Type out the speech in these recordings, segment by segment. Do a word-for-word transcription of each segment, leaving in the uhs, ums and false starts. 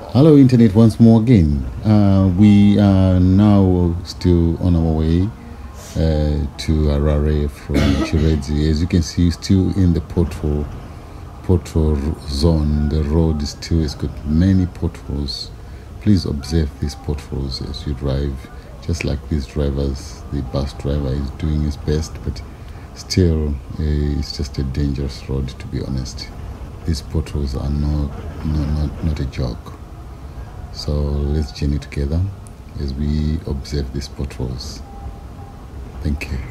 Hello, Internet, once more again. Uh, we are now still on our way uh, to Harare from Chiredzi. As you can see, still in the pothole, pothole zone. The road is still has got many potholes. Please observe these potholes as you drive. Just like these drivers, the bus driver is doing his best, but still, uh, it's just a dangerous road, to be honest. These potholes are not, no, not, not a joke. So let's journey together as we observe these potholes. Thank you.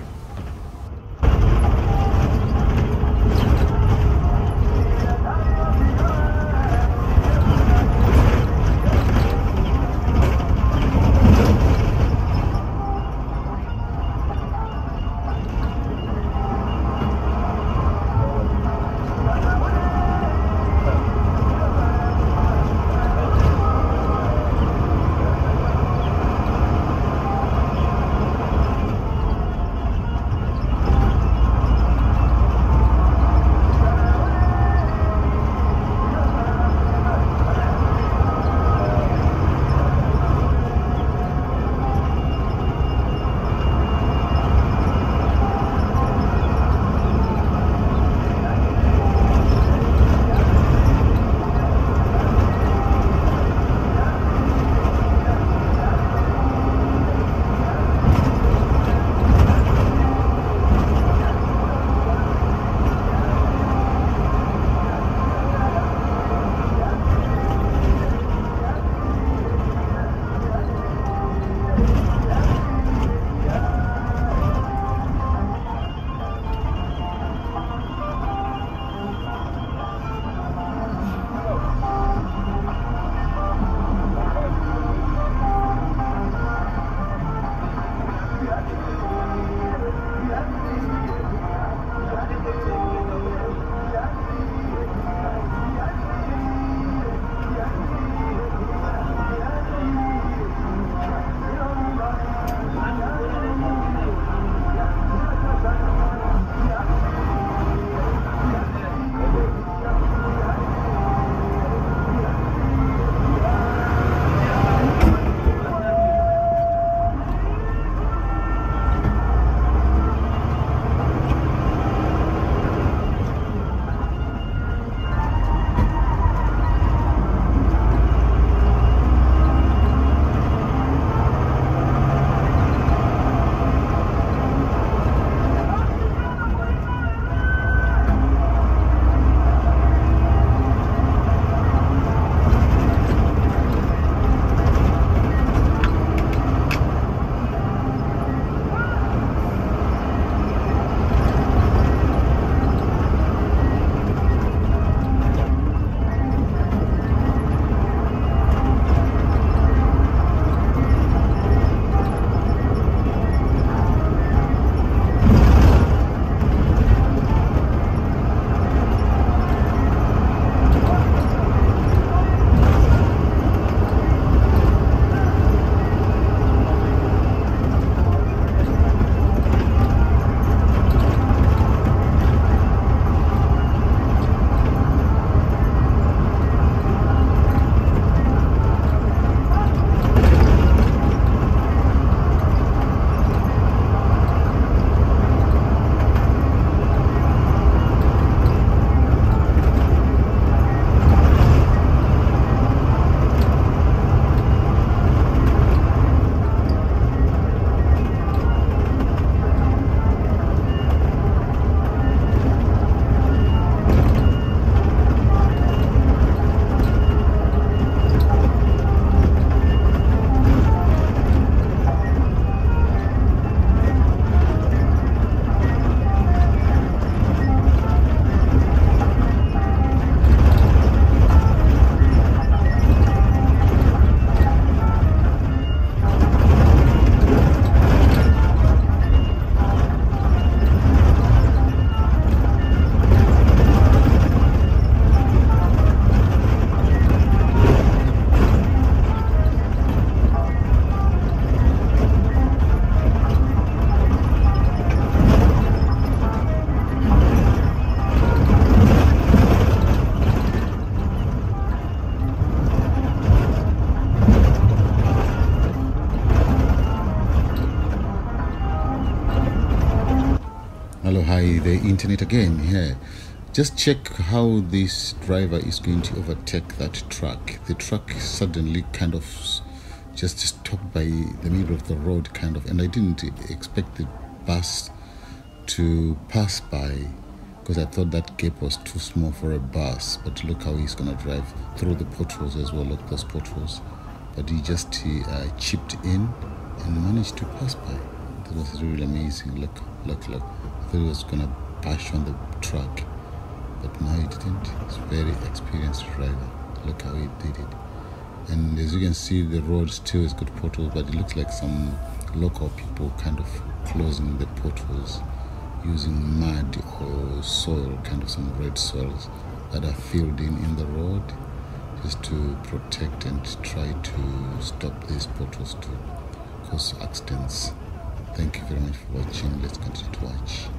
hi, the internet again here. Just check how this driver is going to overtake that truck. The truck suddenly kind of just stopped by the middle of the road, kind of, and I didn't expect the bus to pass by because I thought that gap was too small for a bus. But look how he's gonna drive through the potholes as well. Look, those potholes. But he just he, uh, chipped in and managed to pass by. That was really amazing. Look, look, look. I thought he was gonna bash on the truck, but no, he didn't. He's a very experienced driver. Look how he did it. And as you can see, the road still has got potholes, but it looks like some local people kind of closing the potholes using mud or soil, kind of some red soils that are filled in in the road, just to protect and try to stop these potholes to cause accidents. Thank you very much for watching. Let's continue to watch.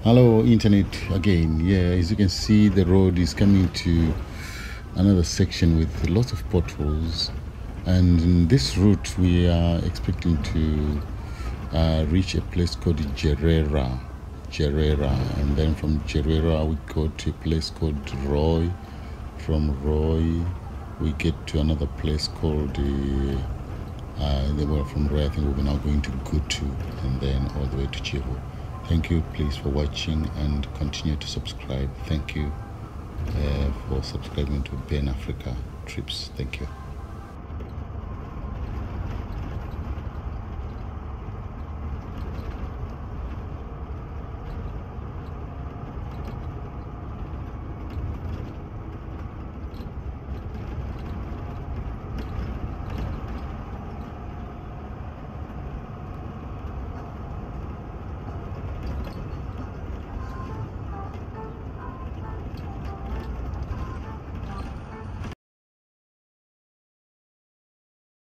Hello internet again. Yeah, as you can see, the road is coming to another section with lots of potholes, and in this route we are expecting to uh, reach a place called Gerera Gerera and then from Gerera we go to a place called Roy. From Roy we get to another place called uh, uh, they were from Roy I think we're now going to Gutu and then all the way to Chivo. Thank you please for watching and continue to subscribe. Thank you uh, for subscribing to Ben Africa Trips. Thank you.